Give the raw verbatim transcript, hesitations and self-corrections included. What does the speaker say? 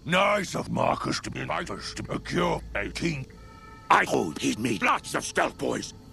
Nice of Marcus to invite us to procure a Keene. I hope he'd made lots of stealth boys.